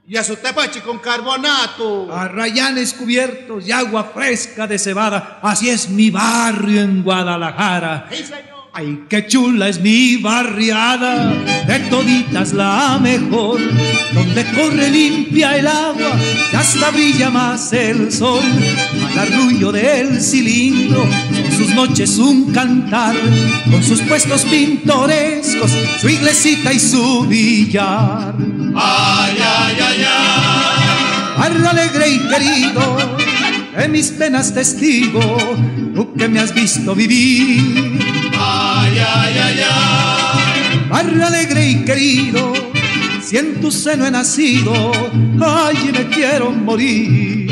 Y a su tepache con carbonato. Arrayanes cubiertos y agua fresca de cebada. Así es mi barrio en Guadalajara. Sí, señor. Ay, qué chula es mi barriada, de toditas la mejor, donde corre limpia el agua y hasta brilla más el sol. Al arrullo del cilindro, son sus noches un cantar, con sus puestos pintorescos, su iglesita y su billar. Ay, ay, ay, ay. Barrio alegre y querido, de mis penas testigo, tú que me has visto vivir. Ay, ay, ay, ay. Barrio alegre y querido, si en tu seno he nacido, ay, me quiero morir.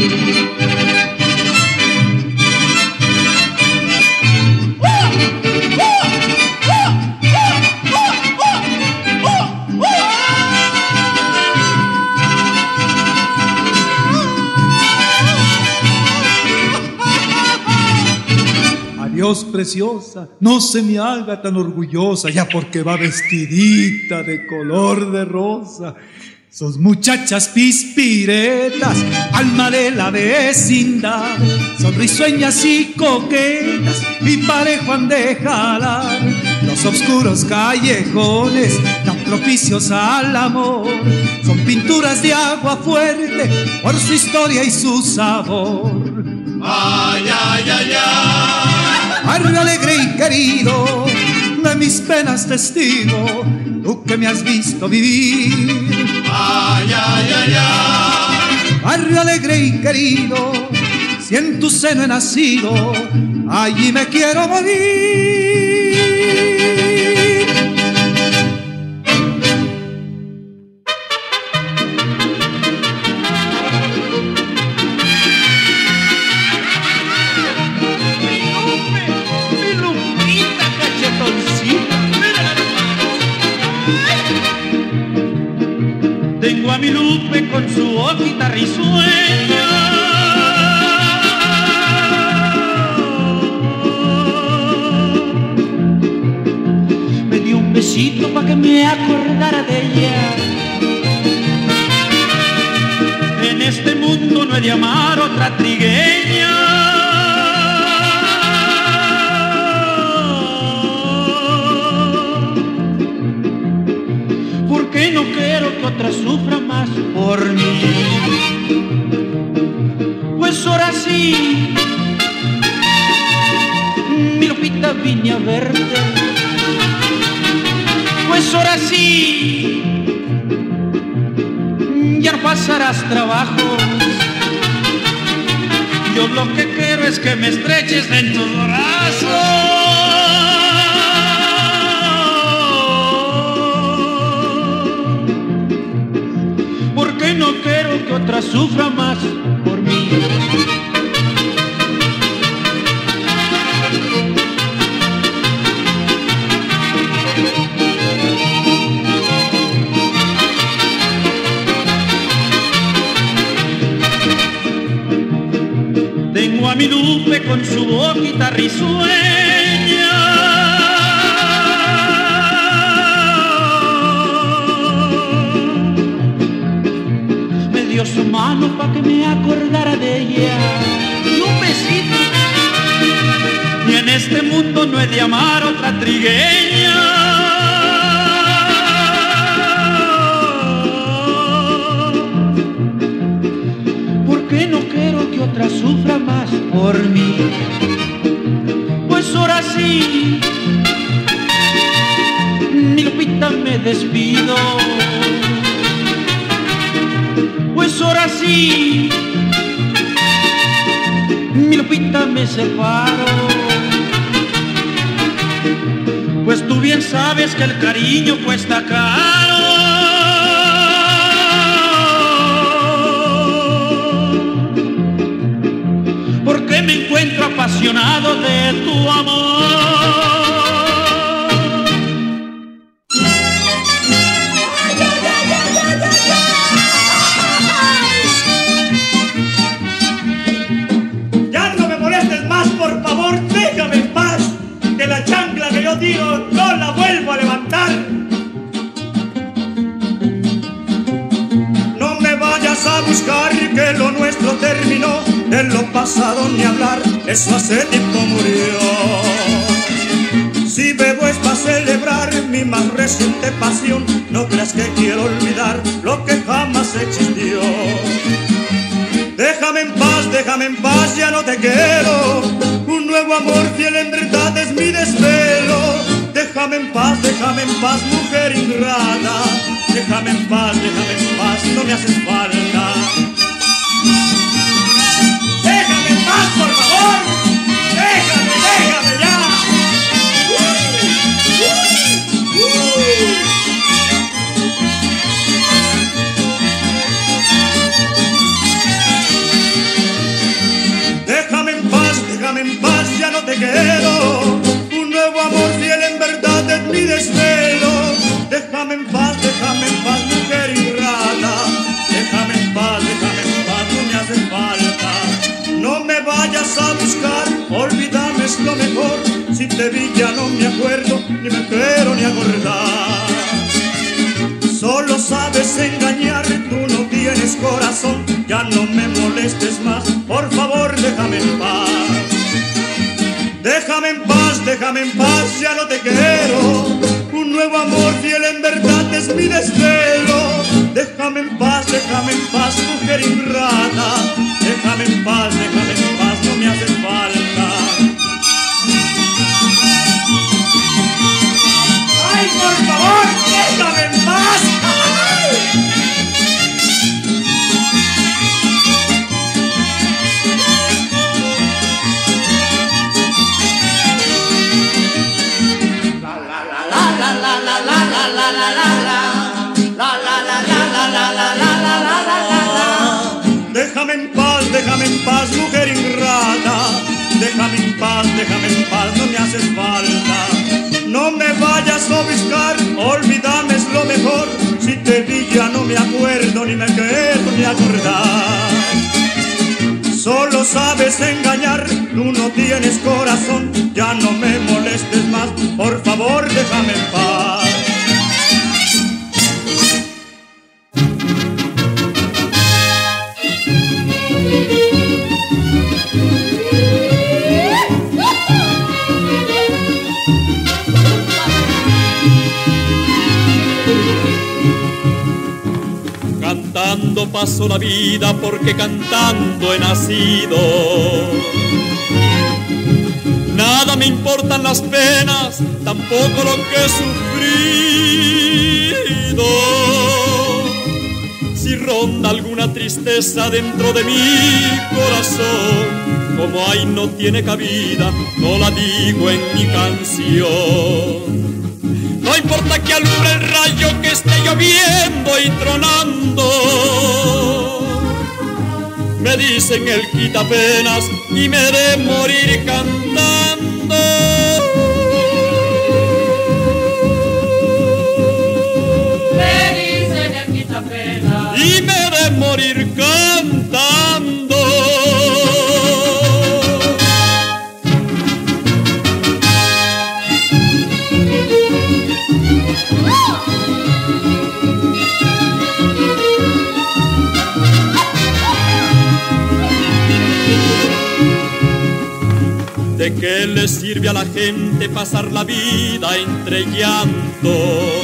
Dios preciosa, no se me haga tan orgullosa, ya porque va vestidita de color de rosa. Sos muchachas pispiretas, alma de la vecindad, son risueñas y coquetas, y parejo han de jalar. Los oscuros callejones tan propicios al amor, son pinturas de agua fuerte por su historia y su sabor. Ay, ay, ay, ay. Barrio alegre y querido, de mis penas testigo, tú que me has visto vivir. Ay, ay, ay, ay. Barrio alegre y querido, si en tu seno he nacido, allí me quiero morir. Tengo a mi Lupe con su ojita risueña, me dio un besito pa' que me acordara de ella. En este mundo no he de amar otra trigueña. Porque no quiero que otra sufra más por mí. Pues ahora sí, mi Lupita, vine a verte. Pues ahora sí, ya no pasarás trabajo. Yo lo que quiero es que me estreches en tus brazos. Porque no quiero que otra sufra más por mí. Tengo a mi Lupe con su boquita risueña, me dio su mano pa' que me acordara de ella y un besito. Y en este mundo no he de amar otra trigueña. Porque no quiero que otra sufra más por mí. Pues ahora sí, mi Lupita, me despido. Pues ahora sí, mi Lupita, me separo. Pues tú bien sabes que el cariño cuesta caro. Porque me encuentro apasionado de tu amor. Ya no me molestes más, por favor, déjame en paz, que la chancla que yo tiro no la vuelvo a levantar. No me va terminó, de lo pasado ni hablar, eso hace tiempo murió. Si bebo es para celebrar mi más reciente pasión, no creas que quiero olvidar lo que jamás existió. Déjame en paz, ya no te quiero. Un nuevo amor fiel en verdad es mi desvelo. Déjame en paz, mujer ingrata. Déjame en paz, no me haces falta. Déjame en paz, por favor. Déjame ya. Déjame en paz, ya no te quiero. Un nuevo amor fiel en verdad es mi desvelo. Déjame en paz, mujer ingrata. Déjame en paz, no me hace falta. No me vayas a buscar, olvídame es lo mejor. Si te vi ya no me acuerdo, ni me quiero ni acordar. Solo sabes engañar, tú no tienes corazón. Ya no me molestes más, por favor déjame en paz. Déjame en paz, ya no te quiero. Un nuevo amor fiel en verdad es mi desvelo. Déjame en paz, mujer ingrata. Déjame en paz, no me hace falta. ¡Ay, por favor, déjame en paz! Déjame en paz, mujer ingrata. Déjame en paz, no me haces falta. No me vayas a buscar, olvídame es lo mejor. Si te vi ya no me acuerdo, ni me quiero ni acordar. Solo sabes engañar, tú no tienes corazón. Ya no me molestes más, por favor déjame en paz. Cantando paso la vida porque cantando he nacido. Nada me importan las penas, tampoco lo que he sufrido. Si ronda alguna tristeza dentro de mi corazón, como ahí no tiene cabida, no la digo en mi canción. No importa que alumbre el rayo, que esté lloviendo y tronando. Me dicen el quitapenas y me de morir cantando. Me dicen el quitapenas Y me de morir cantando. ¿De qué le sirve a la gente pasar la vida entre llantos?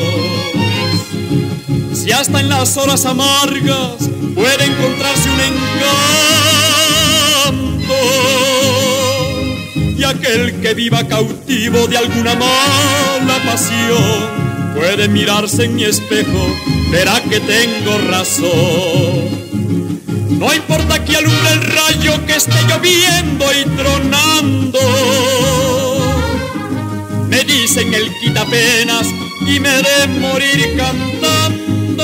Si hasta en las horas amargas puede encontrarse un encanto. Y aquel que viva cautivo de alguna mala pasión puede mirarse en mi espejo, verá que tengo razón. No importa que alumbre el rayo, que esté lloviendo y tronando. Me dicen el quitapenas y me de morir cantando.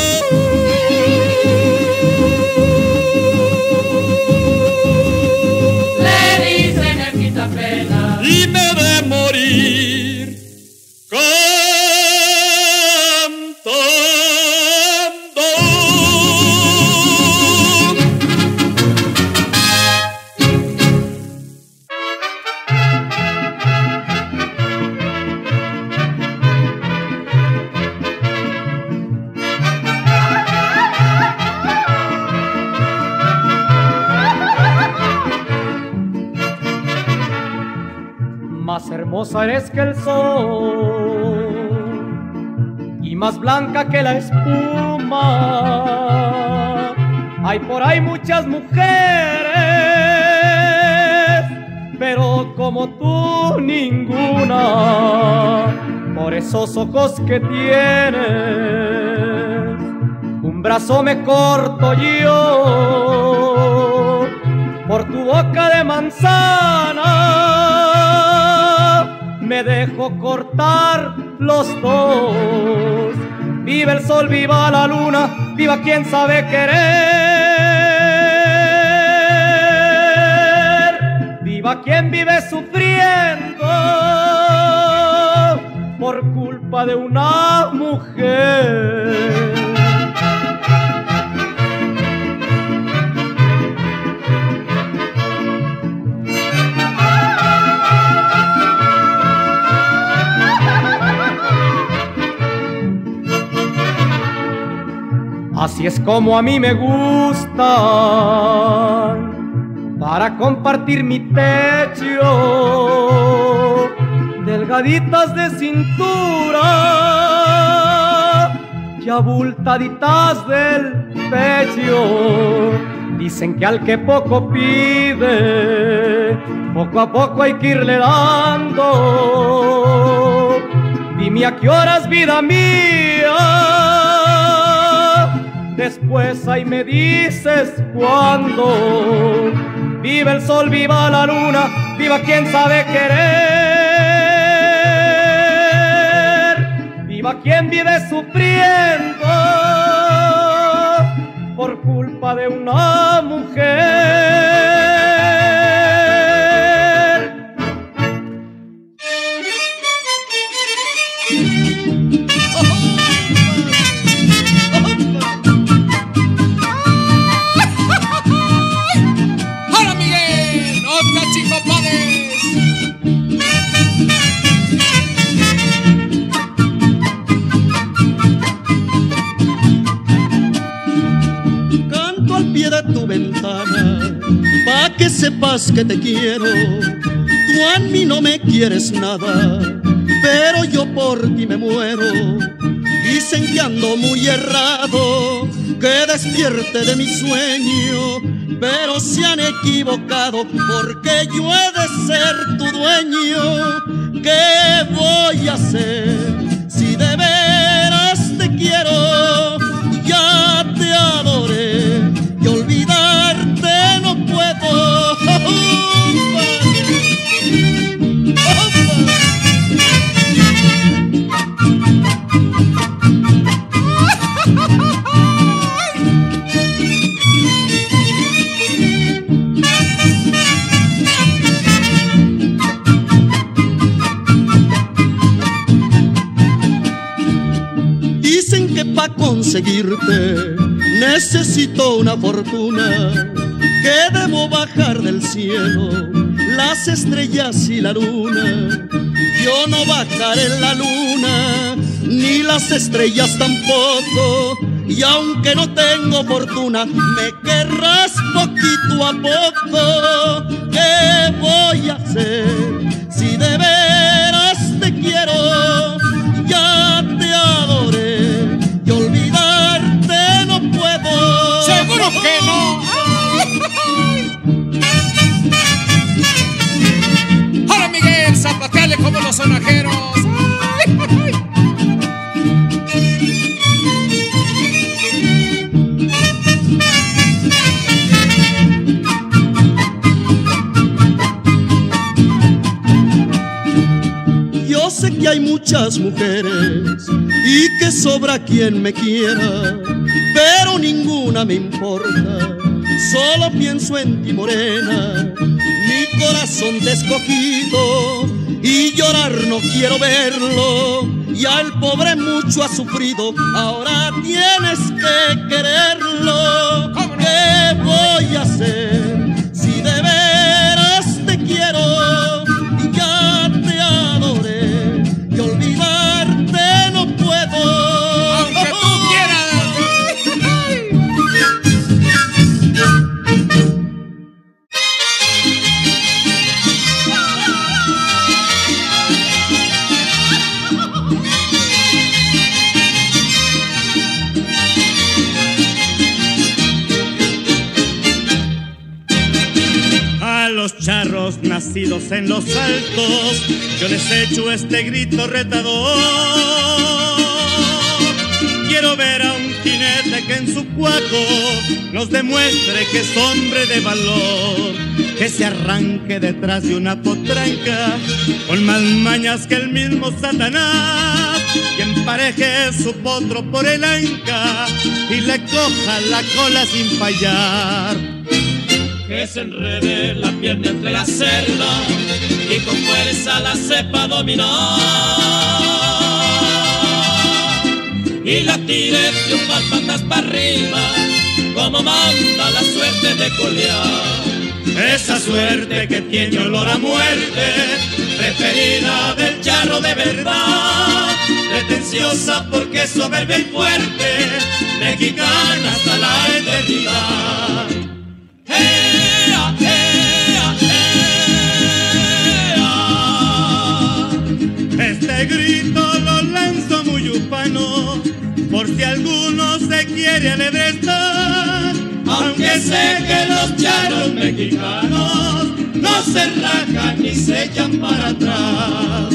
le dicen el quitapenas Y me de morir cantando. Más hermosa eres que el sol y más blanca que la espuma. Hay por ahí muchas mujeres, pero como tú ninguna. Por esos ojos que tienes, un brazo me corto yo, por tu boca de manzana me dejo cortar los dos. Viva el sol, viva la luna, viva quien sabe querer, viva quien vive sufriendo por culpa de una mujer. Así es como a mí me gustan, para compartir mi techo, delgaditas de cintura y abultaditas del pecho. Dicen que al que poco pide, poco a poco hay que irle dando. Dime a qué horas, vida mía, después ahí me dices cuándo. Viva el sol, viva la luna, viva quien sabe querer, viva quien vive sufriendo por culpa de una mujer. Tu ventana, pa' que sepas que te quiero. Tú a mí no me quieres nada, pero yo por ti me muero. Dicen que ando muy errado, que despierte de mi sueño, pero se han equivocado, porque yo he de ser tu dueño. ¿Qué voy a hacer si de veras te quiero? Ya te adoré y olvidarte no puedo. Dicen que pa' conseguirte necesito una fortuna, que debo bajar del cielo las estrellas y la luna. Yo no bajaré en la luna, ni las estrellas tampoco, y aunque no tengo fortuna, me querrás poquito a poco. ¿Qué voy a hacer si de veras te quiero? Ya te adoré y olvidarte no puedo. ¡Seguro que no! ¡Ahora, Miguel, zapateale como los sonajeros! Yo sé que hay muchas mujeres y que sobra quien me quiera, pero ninguna me importa, solo pienso en ti, morena. Mi corazón te he escogido y llorar no quiero verlo. Ya el pobre mucho ha sufrido, ahora tienes que quererlo. ¿Qué voy a hacer si de veras te quiero? Ya te adoré y olvidarte no puedo. Aunque tú quieras. caballos nacidos en los altos, yo les echo este grito retador. Quiero ver a un jinete que en su cuaco nos demuestre que es hombre de valor, que se arranque detrás de una potranca con más mañas que el mismo Satanás, que empareje su potro por el anca y le coja la cola sin fallar. Que se enrede la pierna entre la cerda y con fuerza la sepa dominar, y la tire de un par patas para arriba como manda la suerte de colear. Esa suerte que tiene olor a muerte, preferida del charro de verdad, pretenciosa porque es soberbia y fuerte, mexicana hasta la eternidad. ¡Ea, ea, ea! Este grito lo lanzo muy ufano, por si alguno se quiere alebrestar, aunque sé que los charros mexicanos no se rajan ni se echan para atrás.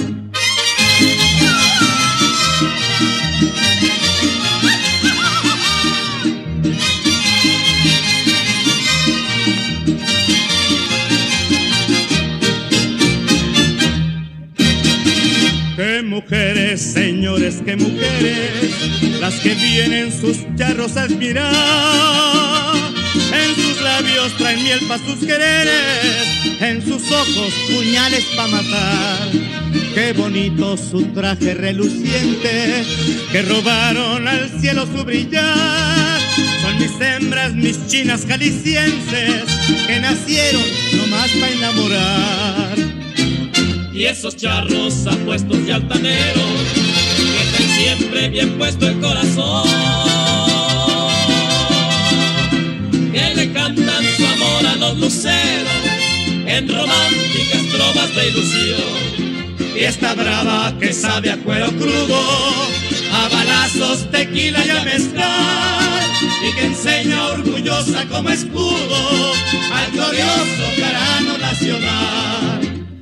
Qué mujeres, señores, qué mujeres, las que vienen sus charros a admirar. En sus labios traen miel pa' sus quereres, en sus ojos puñales pa' matar. Qué bonito su traje reluciente, que robaron al cielo su brillar. Son mis hembras, mis chinas jaliscienses, que nacieron nomás pa' enamorar. Y esos charros apuestos y altaneros, que traen siempre bien puesto el corazón, que le cantan su amor a los luceros en románticas trovas de ilusión. Y esta brava que sabe a cuero crudo, a balazos, tequila y a mezcal, y que enseña orgullosa como escudo al glorioso jarano nacional.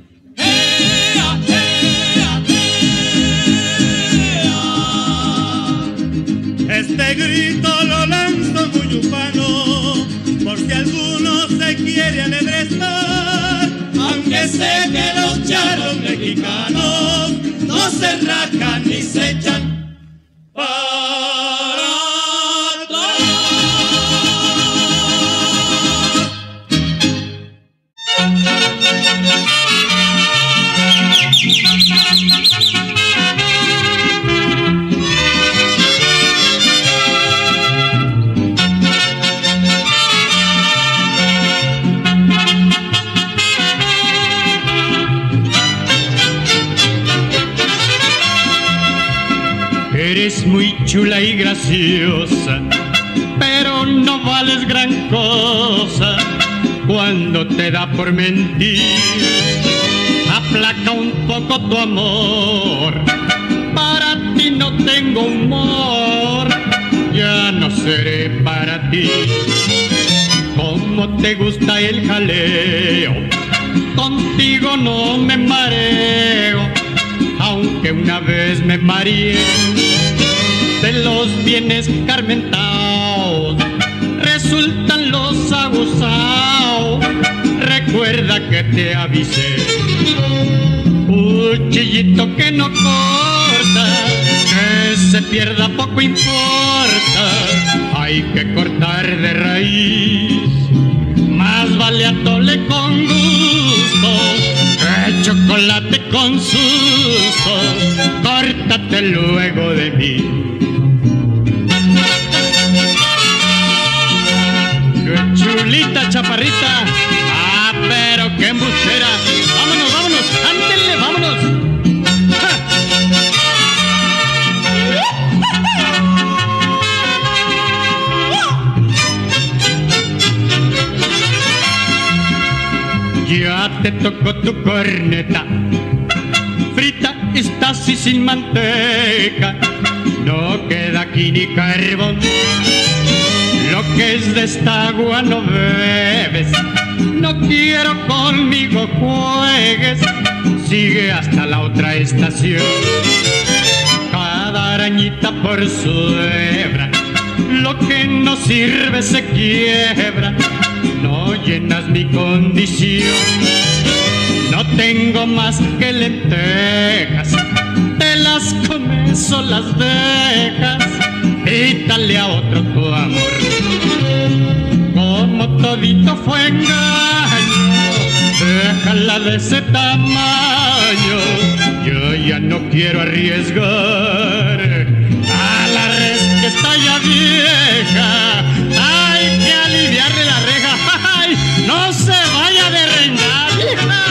Este grito lo lanzo muy ufano, por si alguno se quiere alebrestar, aunque sé que los charros mexicanos no se rajan ni se echan para atrás. Eres muy chula y graciosa, pero no vales gran cosa cuando te da por mentir. Aplaca un poco tu amor, para ti no tengo humor, ya no seré para ti. Como te gusta el jaleo, contigo no me mareo, aunque una vez me mareé de los bienes carmentados, resultan los abusados. Recuerda que te avisé, cuchillito que no corta, que se pierda poco importa, hay que cortar de raíz. Más vale atole con gusto que chocolate con susto, córtate luego de mí. ¡Qué chulita, chaparrita! ¡Ah, pero qué embustera! ¡Vámonos, vámonos! ¡Ándenle, vámonos! Ya te tocó tu corneta, frita estás y sin manteca, no queda aquí ni carbón. Lo que es de esta agua no bebes, no quiero conmigo juegues, sigue hasta la otra estación. Cada arañita por su hebra, lo que no sirve se quiebra. No llenas mi condición, no tengo más que lentejas, te las comes o las dejas, quítale a otro tu amor. Como todito fue engaño, déjala de ese tamaño. Yo ya no quiero arriesgar a la res que está ya vieja. Hay que aliviarle la reja. ¡Ay! No se vaya de rengar, vieja.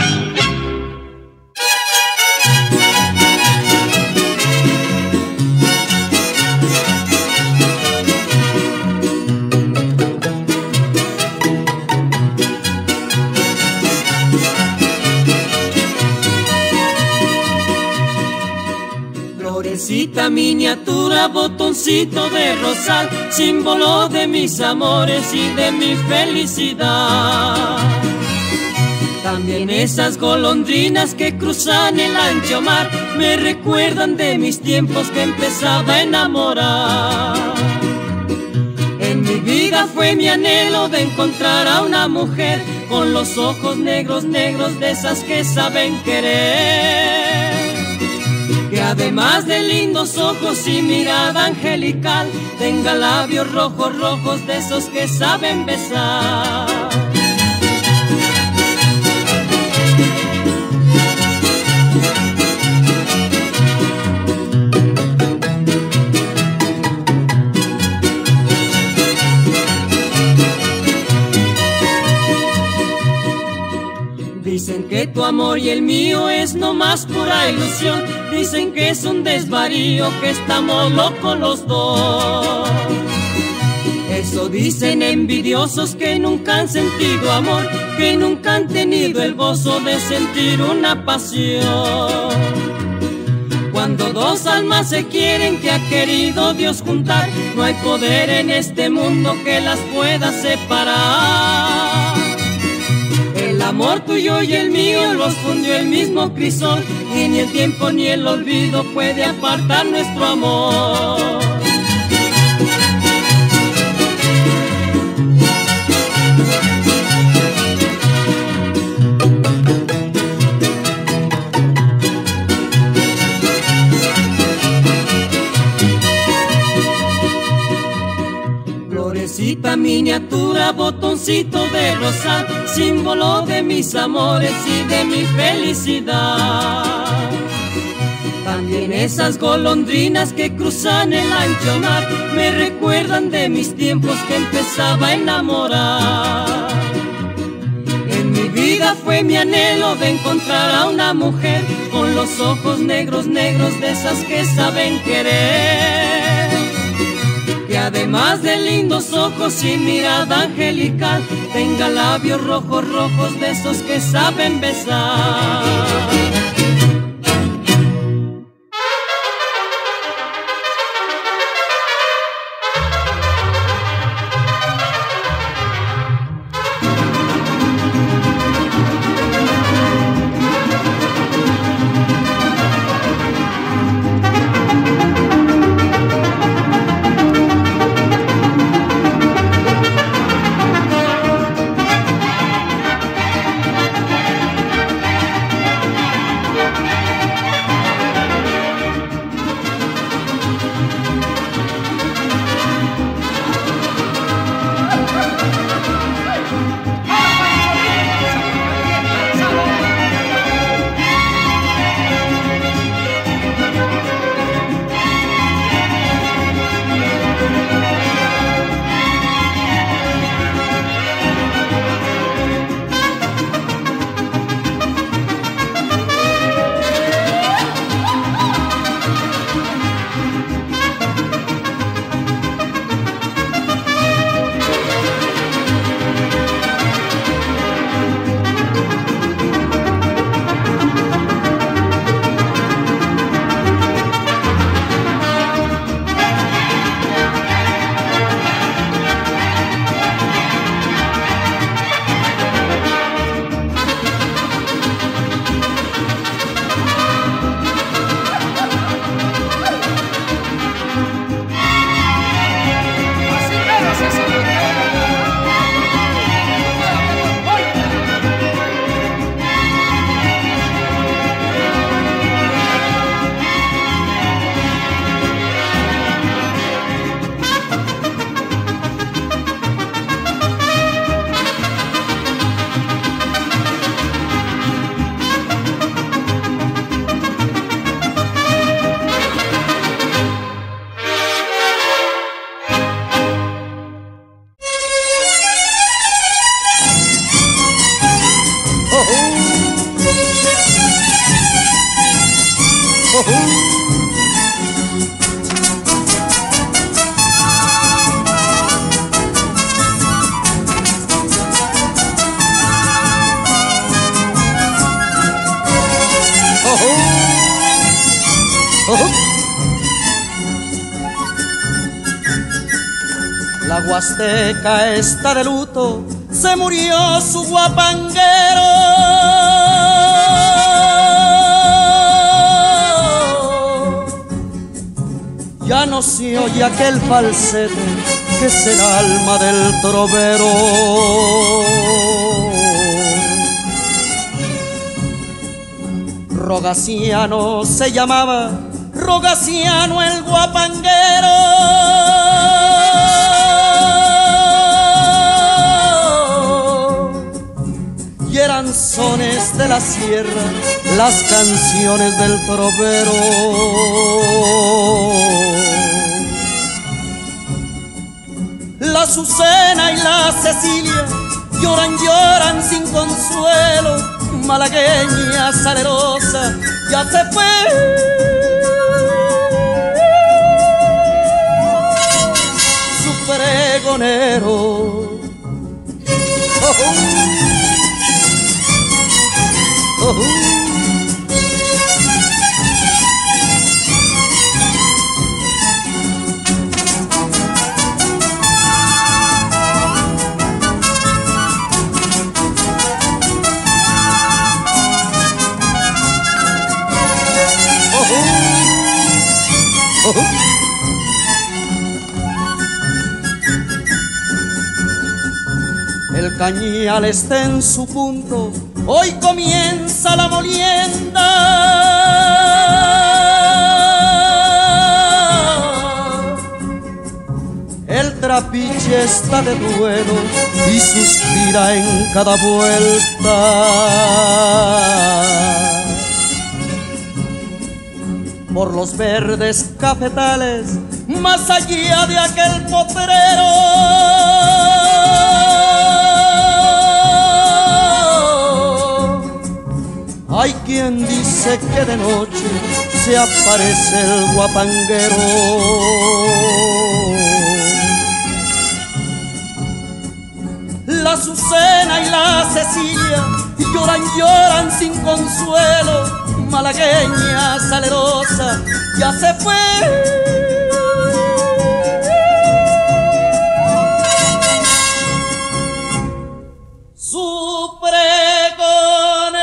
Florecita miniatura, botoncito de rosal, símbolo de mis amores y de mi felicidad. También esas golondrinas que cruzan el ancho mar me recuerdan de mis tiempos que empezaba a enamorar. En mi vida fue mi anhelo de encontrar a una mujer con los ojos negros, negros, de esas que saben querer, que además de lindos ojos y mirada angelical, tenga labios rojos, rojos, de esos que saben besar. Dicen que tu amor y el mío es nomás pura ilusión, dicen que es un desvarío, que estamos locos los dos. Eso dicen envidiosos que nunca han sentido amor, que nunca han tenido el gozo de sentir una pasión. Cuando dos almas se quieren, que ha querido Dios juntar, no hay poder en este mundo que las pueda separar. El amor tuyo y el mío los fundió el mismo crisol, y ni el tiempo ni el olvido puede apartar nuestro amor. Florecita miniatura, botoncito de rosal, símbolo de mis amores y de mi felicidad. También esas golondrinas que cruzan el ancho mar me recuerdan de mis tiempos que empezaba a enamorar. En mi vida fue mi anhelo de encontrar a una mujer con los ojos negros, negros, de esas que saben querer, que además de lindos ojos y mirada angelical, tenga labios rojos, rojos, de esos que saben besar. La Huasteca está de luto, se murió su guapanguero. Ya no se oye aquel falsete que es el alma del trovero. Rogaciano se llamaba, Rogaciano el guapanguero. Y eran sones de la sierra, las canciones del trovero. La Azucena y la Cecilia lloran, lloran sin consuelo. Malagueña salerosa ya se fue. Su pregonero. Oh, oh. Oh, oh. El cañal está en su punto, hoy comienza la molienda. El trapiche está de duelo y suspira en cada vuelta. Por los verdes cafetales, más allá de aquel potrero, hay quien dice que de noche se aparece el guapanguero. La Azucena y la Cecilia lloran, lloran sin consuelo. Malagueña salerosa ya se fue. Su pregonero.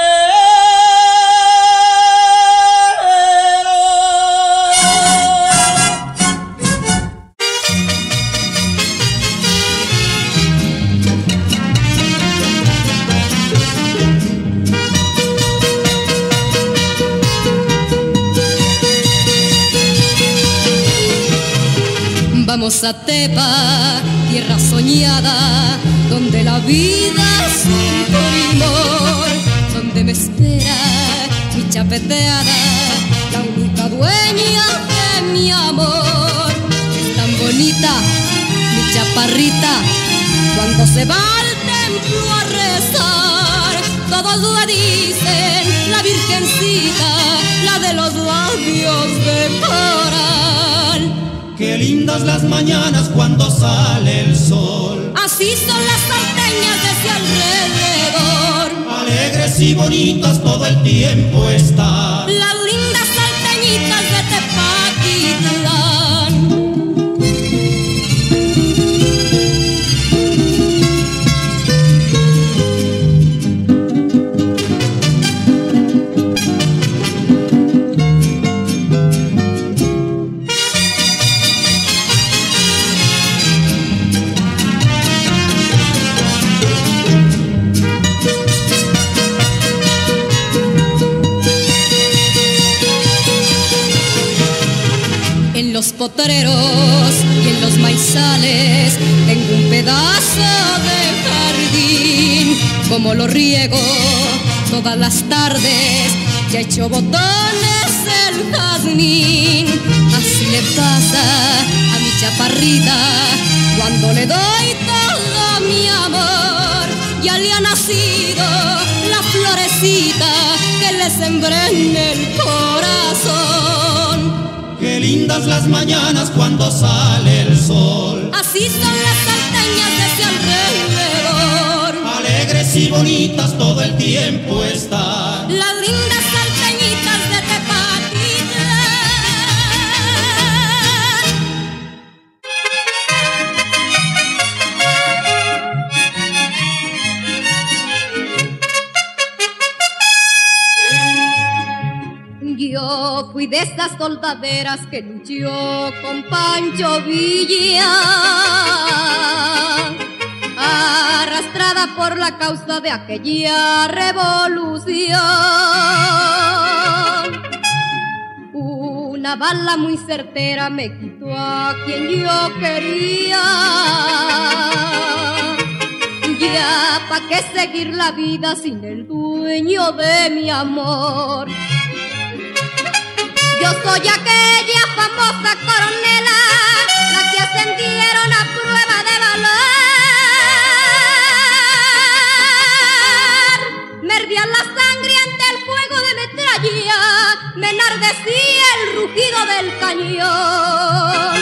Vamos a Tepa, tierra soñada, donde la vida es un primor, donde me espera mi chapeteada, la única dueña de mi amor. Es tan bonita mi chaparrita, cuando se va al templo a rezar, todos le dicen la virgencita, la de los labios de coral. Qué lindas las mañanas cuando sale el sol. Así son las salteñas de ese alrededor. Alegres y bonitas todo el tiempo están. Las lindas salteñitas de Tepatitlán. En los potreros y en los maizales tengo un pedazo de jardín. Como lo riego todas las tardes, ya echo botones el jazmín. Así le pasa a mi chaparrita cuando le doy todo mi amor. Ya le ha nacido la florecita que le sembré en el corazón. bonitas las mañanas cuando sale el sol. Así son las salteñas de ese alrededor. Alegres y bonitas todo el tiempo están. Las lindas salteñitas de Tepatitla. Yo fui de esas soldaderas que luchó con Pancho Villa, arrastrada por la causa de aquella revolución. Una bala muy certera me quitó a quien yo quería. Ya pa' qué seguir la vida sin el dueño de mi amor. Yo soy aquella famosa coronela, la que ascendieron a prueba de valor. Me hervía la sangre ante el fuego de metralla, me enardecía el rugido del cañón.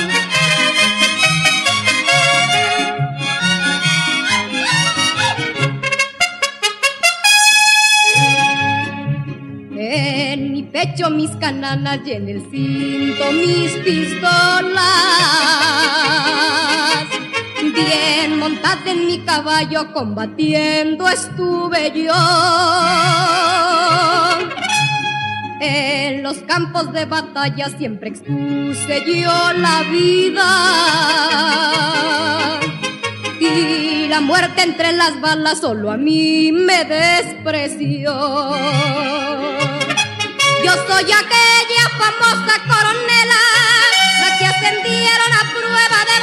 En mi pecho mis cananas y en el cinto mis pistolas. Bien montada en mi caballo combatiendo estuve yo. En los campos de batalla siempre expuse yo la vida. Y la muerte entre las balas solo a mí me despreció. Yo soy aquella famosa coronela, la que ascendieron a prueba de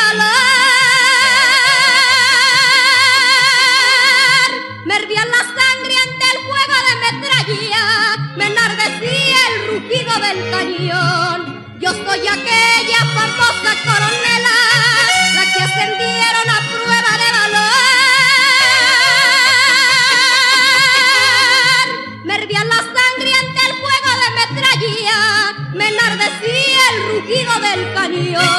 valor. Me hervía la sangre ante el fuego de metralla, me enardecía el rugido del cañón. Yo soy aquella famosa coronela, la que ascendieron a prueba de valor. Me hervía la sangre ante el fuego de metralla, me enardecía el rugido del cañón.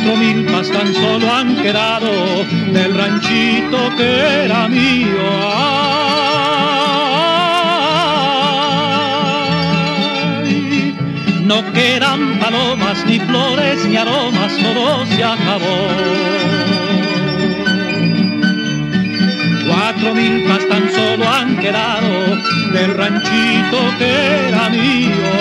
4 milpas tan solo han quedado del ranchito que era mío. Ay, no quedan palomas, ni flores, ni aromas, todo se acabó. 4 milpas tan solo han quedado del ranchito que era mío.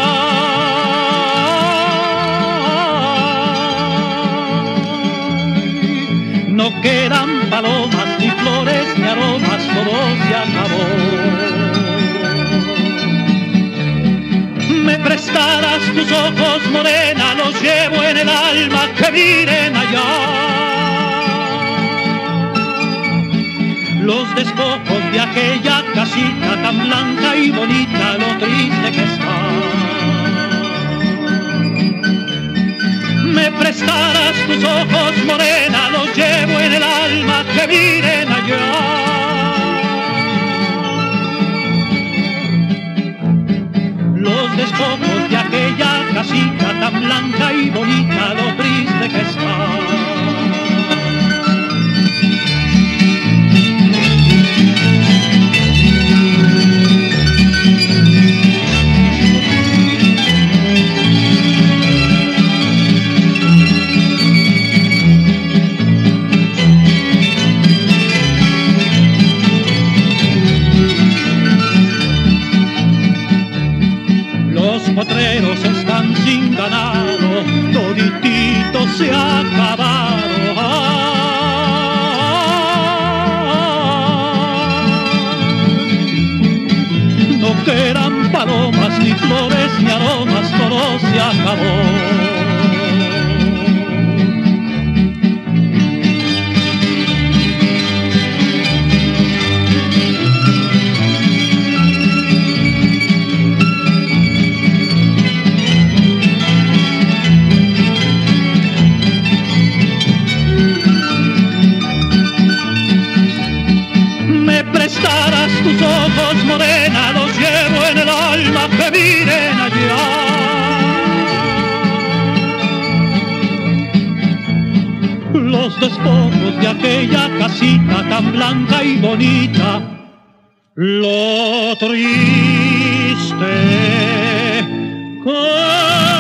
Ay, no quedan palomas, ni flores, ni aromas, todo se acabó. Me prestarás tus ojos, morena, los llevo en el alma, que miren allá los despojos de aquella casita tan blanca y bonita, lo triste que está. Me prestarás tus ojos, morena, los llevo en el alma, que miren allá los despojos de aquella casita tan blanca y bonita, lo triste que está. Potreros están sin ganado, toditito se ha acabado. Ay, no quedan palomas, ni flores, ni aromas, todo se acabó. Tus ojos, morena, los llevo en el alma, que miren allá los despojos de aquella casita tan blanca y bonita, lo triste que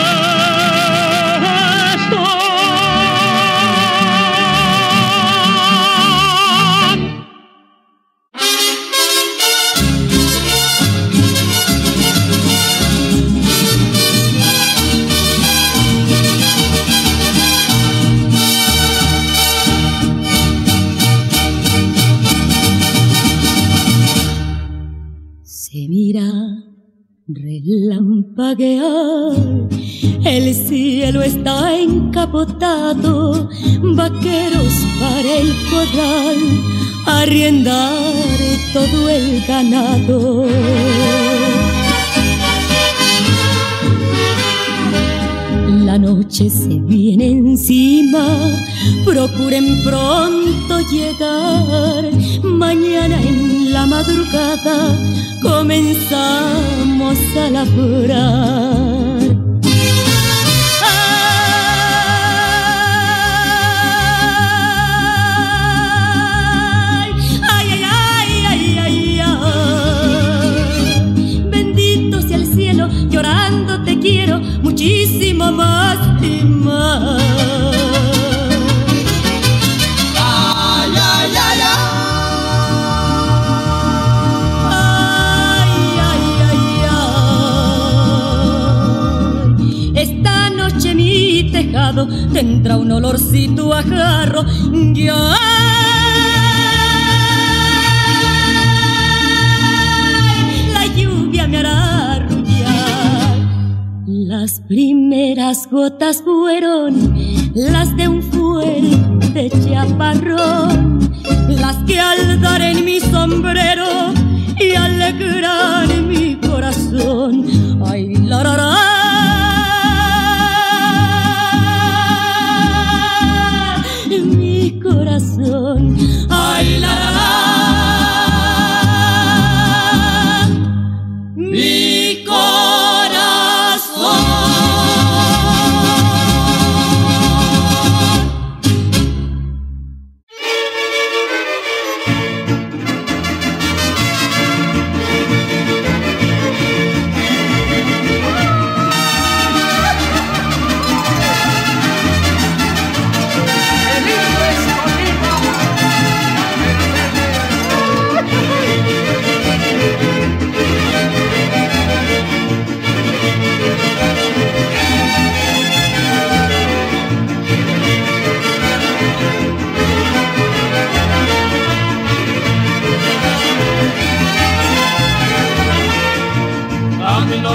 relampaguear, el cielo está encapotado, vaqueros para el corral, arriendar todo el ganado. La noche se viene encima, procuren pronto llegar, mañana en la madrugada comenzamos a labrar. Ay, ay, ay, ay, ay, ay. Bendito sea el cielo, llorando te quiero muchísimo más y más. Ay, ay, ay, ay. Tendrá un olorcito a jarro, ya la lluvia me hará arrullar. Las primeras gotas fueron las de un fuerte chaparrón, las que al dar en mi sombrero y alegrar mi corazón. Ay, la, la, la. Corazón, ay, la, la, la, mi corazón.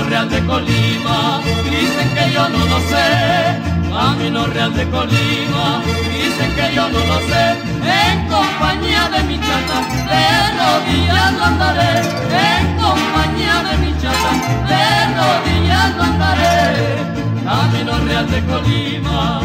Real de Colima, dicen que yo no lo sé. Camino Real de Colima, dicen que yo no lo sé. En compañía de mi chata, de rodillas no andaré. En compañía de mi chata, de rodillas no andaré. Camino Real de Colima.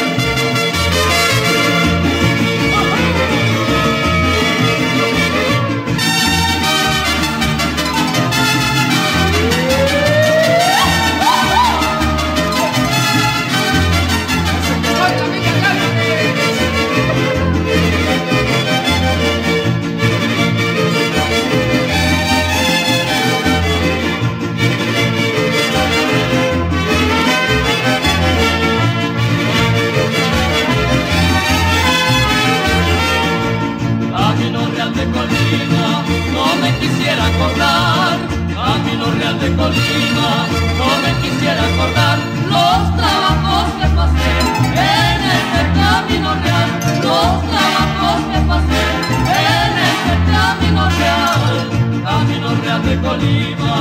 Acordar, Camino Real de Colima, no me quisiera acordar los trabajos que pasé en ese Camino Real, los trabajos que pasé en ese Camino Real de Colima.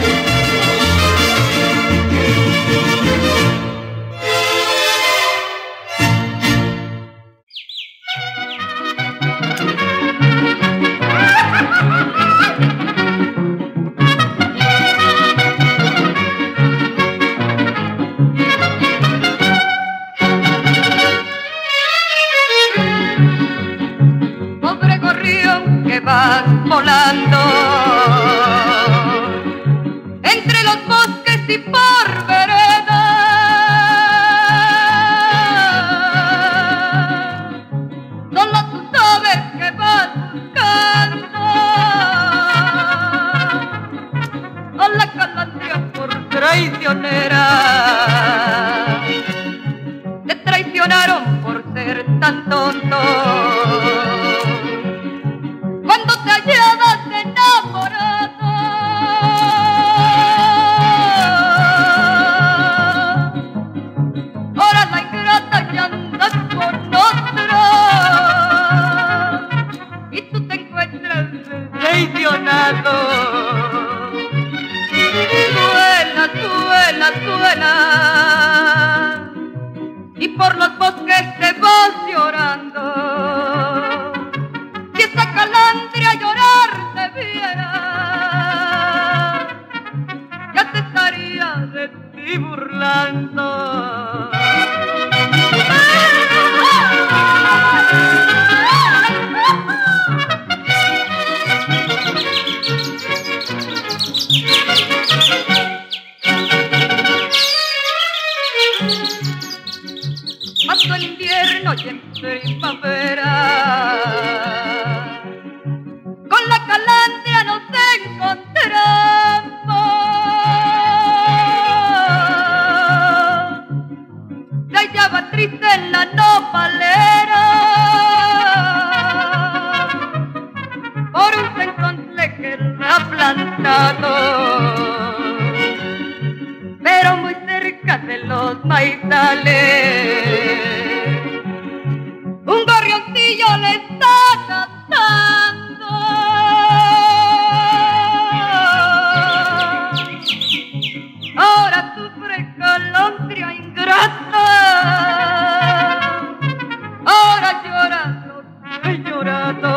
Vas volando entre los bosques y por veredas, solo tú sabes que vas buscando a la calandria por traicionera. Te traicionaron por ser tan tonto. Cuando te hallabas enamorado, ahora la ingrata ya andas con otra y tú te encuentras traicionado. Suena, suena, suena y por los bosques te vas llorando. Calandria llorar te viera, ya te estaría de ti burlando. Pasó el invierno y en primavera con la calandria nos encontramos. Se hallaba triste en la nopalera por un sencontle que la ha plantado, pero muy cerca de los maizales un gorrioncillo le está cantando. Ahora sufre calandria ingrata, ahora llora lo que he llorado.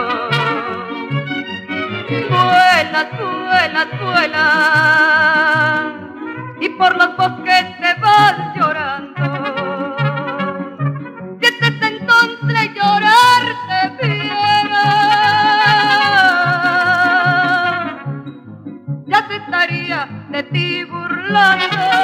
Suela, suela, suela, y por los bosques te vas llorando. Si desde entonces llorar te viera, ya se estaría de ti burlando.